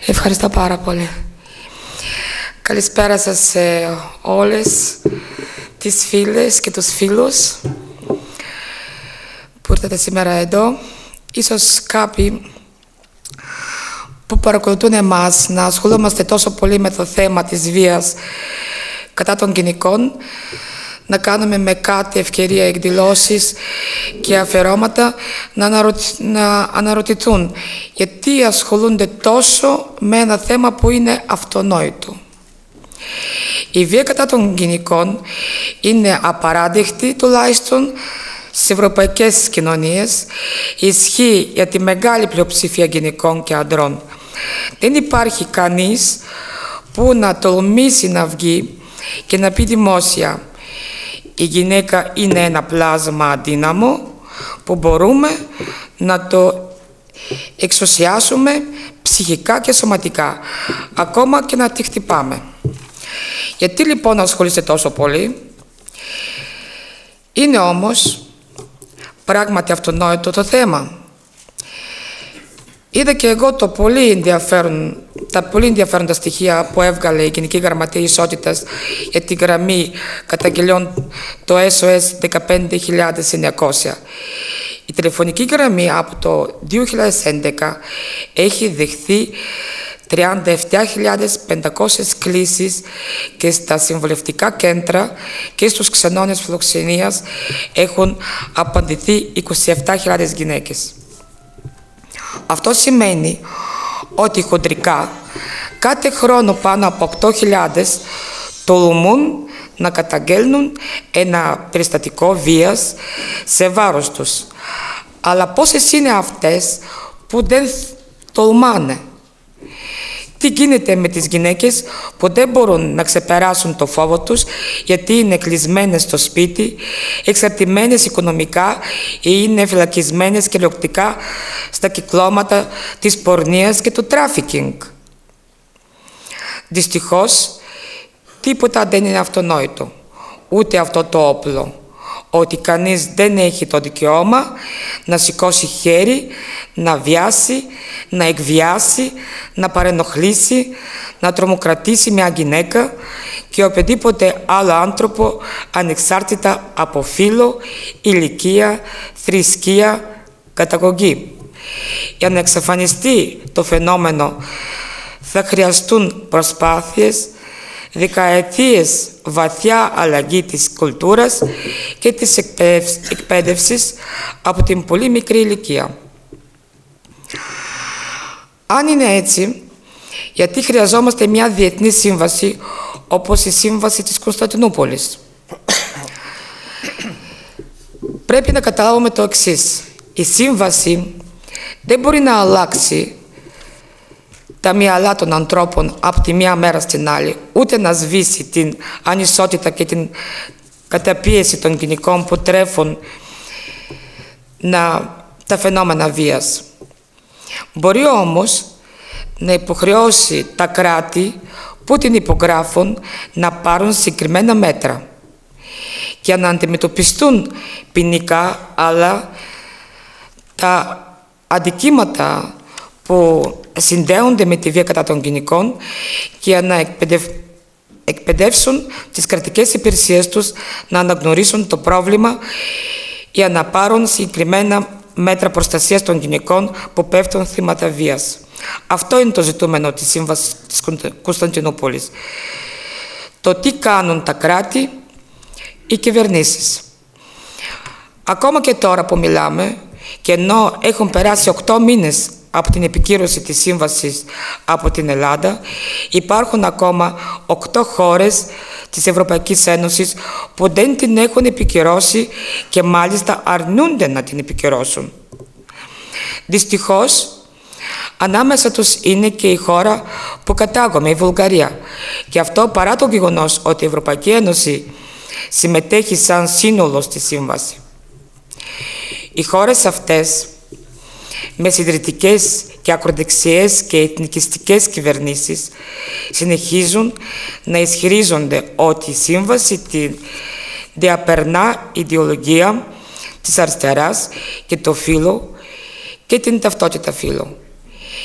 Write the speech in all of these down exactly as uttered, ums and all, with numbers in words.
Ευχαριστώ πάρα πολύ. Καλησπέρα σας σε όλες τις φίλες και τους φίλους που ήρθατε σήμερα εδώ. Ίσως κάποιοι που παρακολουθούν εμάς να ασχολούμαστε τόσο πολύ με το θέμα της βίας κατά των γυναικών, να κάνουμε με κάτι ευκαιρία εκδηλώσεις και αφιερώματα, να, αναρωτη... να αναρωτηθούν γιατί ασχολούνται τόσο με ένα θέμα που είναι αυτονόητο. Η βία κατά των γυναικών είναι απαράδεκτη, τουλάχιστον στις ευρωπαϊκές κοινωνίες. Ισχύει για τη μεγάλη πλειοψηφία γυναικών και ανδρών. Δεν υπάρχει κανείς που να τολμήσει να βγει και να πει δημόσια: η γυναίκα είναι ένα πλάσμα αδύναμο που μπορούμε να το εξουσιάσουμε ψυχικά και σωματικά, ακόμα και να τη χτυπάμε. Γιατί λοιπόν ασχολείστε τόσο πολύ? Είναι όμως πράγματι αυτονόητο το θέμα. Είδα και εγώ το πολύ ενδιαφέρον, τα πολύ ενδιαφέροντα στοιχεία που έβγαλε η Γενική Γραμματεία Ισότητας για την γραμμή καταγγελιών, το ες ο ες δεκαπέντε χιλιάδες εννιακόσια. Η τηλεφωνική γραμμή από το δύο χιλιάδες έντεκα έχει δεχθεί τριάντα επτά χιλιάδες πεντακόσιες κλήσεις και στα συμβουλευτικά κέντρα και στους ξενώνες φιλοξενίας έχουν απαντηθεί είκοσι επτά χιλιάδες γυναίκες. Αυτό σημαίνει ότι χοντρικά κάθε χρόνο πάνω από οκτώ χιλιάδες τολμούν να καταγγέλνουν ένα περιστατικό βίας σε βάρος τους. Αλλά πόσες είναι αυτές που δεν τολμάνε? Τι γίνεται με τις γυναίκες που δεν μπορούν να ξεπεράσουν το φόβο τους γιατί είναι κλεισμένες στο σπίτι, εξαρτημένες οικονομικά ή είναι φυλακισμένες κυριολεκτικά στα κυκλώματα της πορνείας και του τράφικινγκ? Δυστυχώς, τίποτα δεν είναι αυτονόητο, ούτε αυτό το όπλο, ότι κανείς δεν έχει το δικαίωμα να σηκώσει χέρι, να βιάσει, να εκβιάσει, να παρενοχλήσει, να τρομοκρατήσει μια γυναίκα και οποιοδήποτε άλλο άνθρωπο ανεξάρτητα από φύλο, ηλικία, θρησκεία, καταγωγή. Για να εξαφανιστεί το φαινόμενο θα χρειαστούν προσπάθειες, δεκαετίες βαθιά αλλαγή της κουλτούρας και της εκπαίδευσης από την πολύ μικρή ηλικία. Αν είναι έτσι, γιατί χρειαζόμαστε μια διεθνή σύμβαση όπως η Σύμβαση της Κωνσταντινούπολης? Πρέπει να καταλάβουμε το εξής. Η σύμβαση δεν μπορεί να αλλάξει τα μυαλά των ανθρώπων από τη μία μέρα στην άλλη, ούτε να σβήσει την ανισότητα και την καταπίεση των γυναικών που τρέφουν να, τα φαινόμενα βίας. Μπορεί όμως να υποχρεώσει τα κράτη που την υπογράφουν να πάρουν συγκεκριμένα μέτρα και να αντιμετωπιστούν ποινικά, αλλά τα αντικείμενα που συνδέονται με τη βία κατά των γυναικών και να εκπαιδευ... εκπαιδεύσουν τις κρατικές υπηρεσίες τους να αναγνωρίσουν το πρόβλημα για να πάρουν συγκεκριμένα μέτρα προστασίας των γυναικών που πέφτουν θύματα βίας. Αυτό είναι το ζητούμενο της Σύμβασης της Κωνσταντινούπολης. Το τι κάνουν τα κράτη, οι κυβερνήσεις. Ακόμα και τώρα που μιλάμε, και ενώ έχουν περάσει οκτώ μήνες από την επικύρωση της σύμβασης από την Ελλάδα, υπάρχουν ακόμα οκτώ χώρες της Ευρωπαϊκής Ένωσης που δεν την έχουν επικυρώσει και μάλιστα αρνούνται να την επικυρώσουν. Δυστυχώς, ανάμεσα τους είναι και η χώρα που κατάγομαι, η Βουλγαρία. Και αυτό παρά το γεγονός ότι η Ευρωπαϊκή Ένωση συμμετέχει σαν σύνολο στη σύμβαση. Οι χώρες αυτές, με συντηρητικές και ακροδεξιές και εθνικιστικές κυβερνήσεις, συνεχίζουν να ισχυρίζονται ότι η σύμβαση την διαπερνά ιδεολογία της αριστεράς και το φύλο και την ταυτότητα φύλου.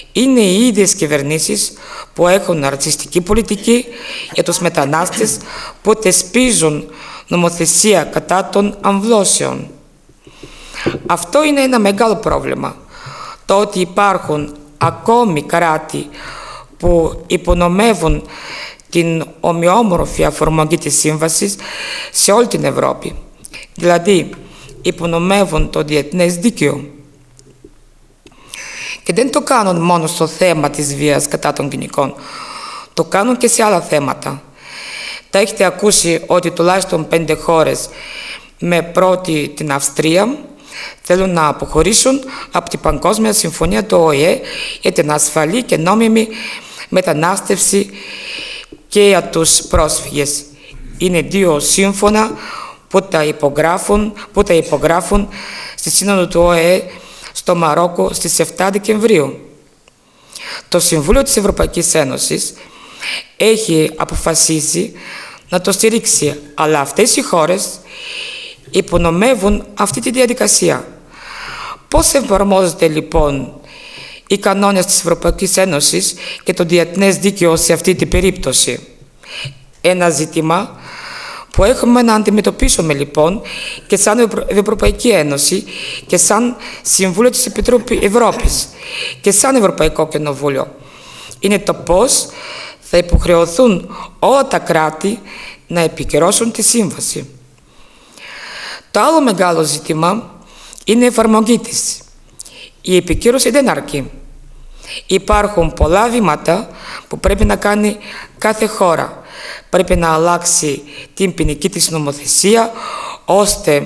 είναι οι ίδιες κυβερνήσεις που έχουν ρατσιστική πολιτική για τους μετανάστες, που θεσπίζουν νομοθεσία κατά των αμβλώσεων. Αυτό είναι ένα μεγάλο πρόβλημα. Το ότι υπάρχουν ακόμη κράτη που υπονομεύουν την ομοιόμορφη εφαρμογή της σύμβασης σε όλη την Ευρώπη. Δηλαδή, υπονομεύουν το διεθνές δίκαιο. Και δεν το κάνουν μόνο στο θέμα της βίας κατά των γυναικών. Το κάνουν και σε άλλα θέματα. Τα έχετε ακούσει ότι τουλάχιστον πέντε χώρες, με πρώτη την Αυστρία, θέλουν να αποχωρήσουν από την Παγκόσμια Συμφωνία του Ο Ε Ε για την ασφαλή και νόμιμη μετανάστευση και για τους πρόσφυγες. Είναι δύο σύμφωνα που τα υπογράφουν, που τα υπογράφουν στη Σύνοδο του Ο Ε Ε στο Μαρόκο στις επτά Δεκεμβρίου. Το Συμβούλιο της Ευρωπαϊκής Ένωσης έχει αποφασίσει να το στηρίξει, αλλά αυτές οι χώρες υπονομεύουν αυτή τη διαδικασία. Πώς εφαρμόζονται λοιπόν οι κανόνες της Ευρωπαϊκής Ένωσης και το διεθνές δίκαιο σε αυτή την περίπτωση? Ένα ζήτημα που έχουμε να αντιμετωπίσουμε λοιπόν και σαν Ευρωπαϊκή Ένωση και σαν Συμβούλιο της Επιτροπής Ευρώπης και σαν Ευρωπαϊκό Κοινοβούλιο είναι το πώς θα υποχρεωθούν όλα τα κράτη να επικυρώσουν τη σύμβαση. Το άλλο μεγάλο ζήτημα είναι η εφαρμογή της. Η επικύρωση δεν αρκεί. Υπάρχουν πολλά βήματα που πρέπει να κάνει κάθε χώρα. Πρέπει να αλλάξει την ποινική της νομοθεσία, ώστε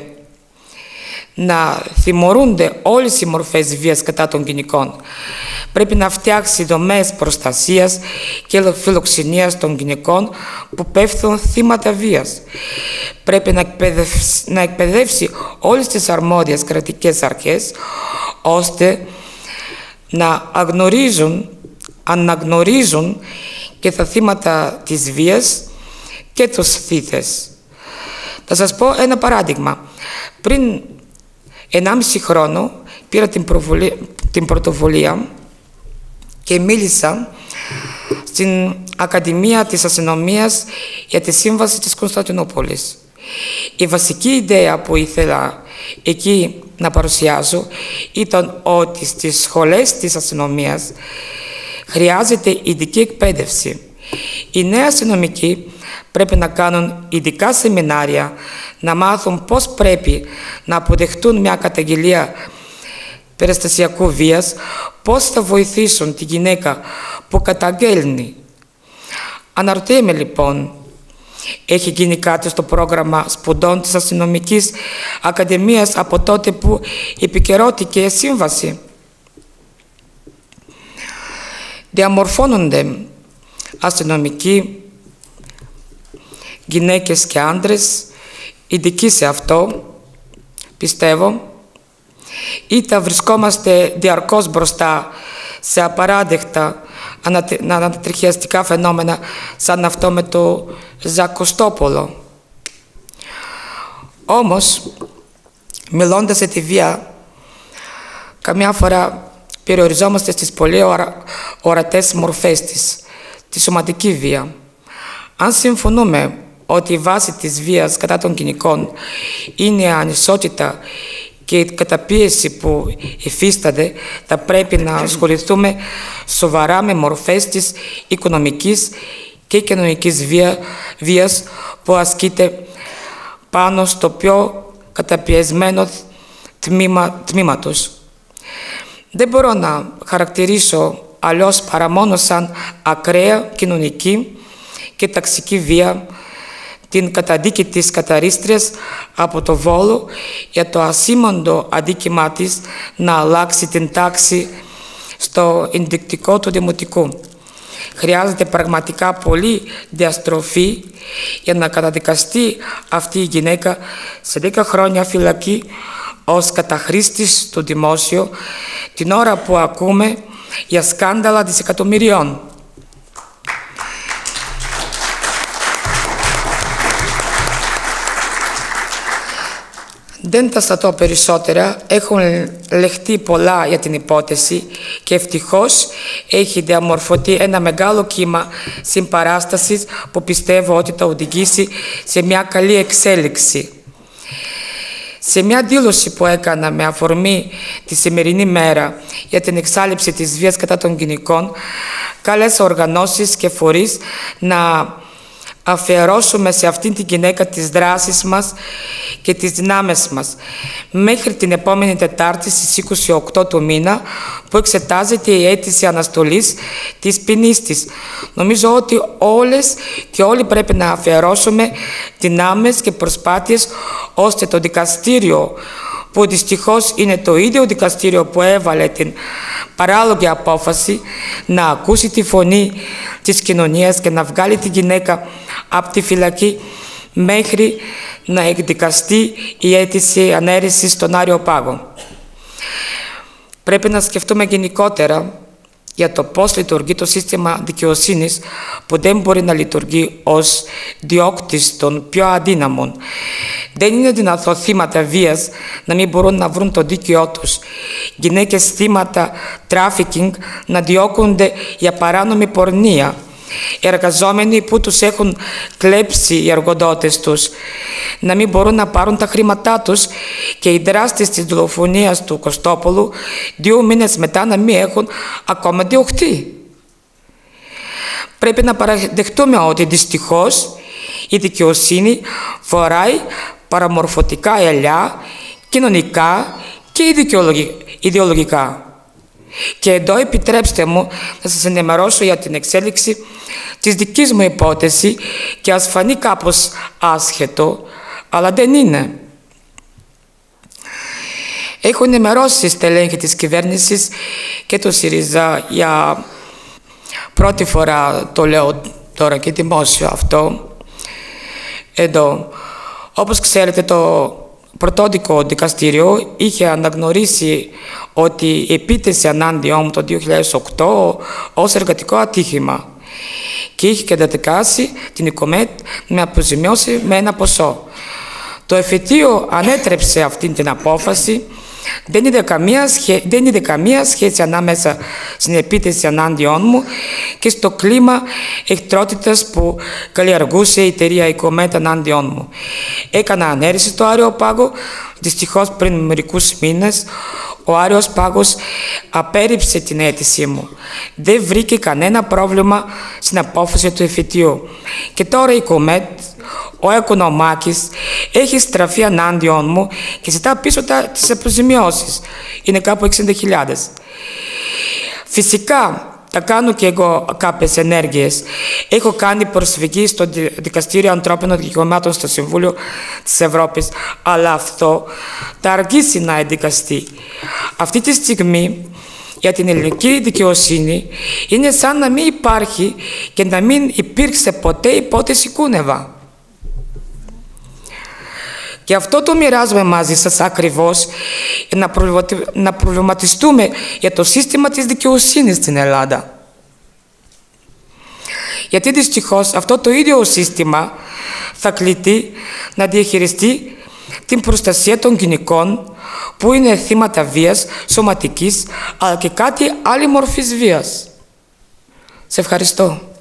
να θυμωρούνται όλες οι μορφές βίας κατά των γυναικών. Πρέπει να φτιάξει δομές προστασίας και φιλοξενίας των γυναικών που πέφτουν θύματα βίας. Πρέπει να εκπαιδεύσει, να εκπαιδεύσει όλες τις αρμόδιες κρατικές αρχές, ώστε να αγνωρίζουν, αναγνωρίζουν και τα θύματα της βίας και τους θύτες. Θα σας πω ένα παράδειγμα. Πριν ενάμιση χρόνο πήρα την, την πρωτοβουλία και μίλησα στην Ακαδημία της Αστυνομίας για τη Σύμβαση της Κωνσταντινούπολης. Η βασική ιδέα που ήθελα εκεί να παρουσιάσω ήταν ότι στις σχολές της αστυνομίας χρειάζεται ειδική εκπαίδευση. Οι νέοι αστυνομικοί πρέπει να κάνουν ειδικά σεμινάρια, να μάθουν πώς πρέπει να αποδεχτούν μια καταγγελία περιστασιακού βίας, πώς θα βοηθήσουν τη γυναίκα που καταγγέλνει. Αναρωτιέμαι λοιπόν, έχει γίνει κάτι στο πρόγραμμα σπουδών της Αστυνομικής Ακαδημίας από τότε που επικαιρώθηκε η σύμβαση? Διαμορφώνονται αστυνομικοί, γυναίκες και άντρες, ειδικοί σε αυτό, πιστεύω, είτε βρισκόμαστε διαρκώς μπροστά σε απαράδεκτα ανατριχιαστικά φαινόμενα σαν αυτό με το Ζακοστόπολο. Όμως, μιλώντας για τη βία, καμιά φορά περιοριζόμαστε στις πολύ ορα, ορατές μορφές της, τη σωματική βία. Αν συμφωνούμε ότι η βάση της βίας κατά των γυναικών είναι η ανισότητα και η καταπίεση που υφίστανται, θα πρέπει να ασχοληθούμε σοβαρά με μορφές της οικονομικής και κοινωνικής βία, βίας που ασκείται πάνω στο πιο καταπιεσμένο τμήμα, τμήμα τους. Δεν μπορώ να χαρακτηρίσω αλλιώς παρά μόνο σαν ακραία κοινωνική και ταξική βία την καταδίκη της καταρρίστριας από το Βόλο για το ασήμαντο αδίκημά της να αλλάξει την τάξη στο ενδεικτικό του Δημοτικού. Χρειάζεται πραγματικά πολύ διαστροφή για να καταδικαστεί αυτή η γυναίκα σε δέκα χρόνια φυλακή ως καταχρήστης στο δημόσιο, την ώρα που ακούμε για σκάνδαλα δισεκατομμυριών. Δεν θα σταθώ περισσότερα, έχουν λεχτεί πολλά για την υπόθεση και ευτυχώς έχει διαμορφωθεί ένα μεγάλο κύμα συμπαράστασης που πιστεύω ότι θα οδηγήσει σε μια καλή εξέλιξη. Σε μια δήλωση που έκανα με αφορμή τη σημερινή μέρα για την εξάλληψη της βίας κατά των γυναικών, κάλεσα οργανώσεις και φορείς να αφιερώσουμε σε αυτήν την γυναίκα τις δράσεις μας και τις δυνάμεις μας μέχρι την επόμενη Τετάρτη στις είκοσι οκτώ του μήνα που εξετάζεται η αίτηση αναστολής της ποινής της. Νομίζω ότι όλες και όλοι πρέπει να αφιερώσουμε δυνάμεις και προσπάθειες ώστε το δικαστήριο, που δυστυχώς είναι το ίδιο δικαστήριο που έβαλε την παράλογη απόφαση, να ακούσει τη φωνή της κοινωνίας και να βγάλει τη γυναίκα από τη φυλακή μέχρι να εκδικαστεί η αίτηση ανέρεσης στον Άριο Πάγο. Πρέπει να σκεφτούμε γενικότερα για το πώς λειτουργεί το σύστημα δικαιοσύνης που δεν μπορεί να λειτουργεί ως διώκτης των πιο αδύναμων. Δεν είναι δυνατό θύματα βίας να μην μπορούν να βρουν το δίκαιό τους. Γυναίκες θύματα τράφικινγκ να διώκονται για παράνομη πορνεία. Εργαζόμενοι που τους έχουν κλέψει οι εργοδότες τους να μην μπορούν να πάρουν τα χρήματά τους και οι δράστες της δολοφονίας του Κωστόπουλου δύο μήνες μετά να μην έχουν ακόμα διωχτεί. Πρέπει να παραδεχτούμε ότι δυστυχώς η δικαιοσύνη φοράει παραμορφωτικά ελιά, κοινωνικά και ιδεολογικά. Και εδώ επιτρέψτε μου να σας ενημερώσω για την εξέλιξη της δικής μου υπόθεση και ας φανεί κάπως άσχετο, αλλά δεν είναι. Έχω ενημερώσει στελέχη της κυβέρνησης και το ΣΥΡΙΖΑ για πρώτη φορά, το λέω τώρα και δημόσιο αυτό, εδώ. Όπως ξέρετε, το πρωτόδικο δικαστήριο είχε αναγνωρίσει ότι η επίθεση ενάντιον μου το δύο χιλιάδες οκτώ ως εργατικό ατύχημα και είχε καταδικάσει την ΙΚΟΜΕΤ με αποζημιώσει με ένα ποσό. Το εφετείο ανέτρεψε αυτή την απόφαση. Δεν είδε καμία, σχέ... δεν είδε καμία σχέση ανάμεσα στην επίθεση ενάντιον μου και στο κλίμα εχθρότητας που καλλιεργούσε η εταιρεία ΙΚΟΜΕΤ ενάντιον μου. Έκανα ανέρεση στο Άριο Πάγο. Δυστυχώς πριν μερικούς μήνες ο Άριος Πάγος απέρριψε την αίτησή μου. Δεν βρήκε κανένα πρόβλημα στην απόφαση του εφετείου. Και τώρα η ΙΚΟΜΕΤ, ο Οικονομάκης, έχει στραφεί ενάντιον μου και ζητά πίσω τα, τις αποζημιώσεις. Είναι κάπου εξήντα χιλιάδες. Φυσικά θα κάνω και εγώ κάποιες ενέργειες. Έχω κάνει προσφυγή στο Δικαστήριο Ανθρώπινων Δικαιωμάτων στο Συμβούλιο της Ευρώπης, αλλά αυτό θα αργήσει να εδικαστεί. Αυτή τη στιγμή για την ελληνική δικαιοσύνη είναι σαν να μην υπάρχει και να μην υπήρξε ποτέ υπόθεση Κούνεβα. Και αυτό το μοιράζομαι μαζί σας ακριβώς για να προβληματιστούμε για το σύστημα της δικαιοσύνης στην Ελλάδα. Γιατί δυστυχώς αυτό το ίδιο σύστημα θα κληθεί να διαχειριστεί την προστασία των γυναικών που είναι θύματα βίας, σωματικής, αλλά και κάτι άλλη μορφής βίας. Σε ευχαριστώ.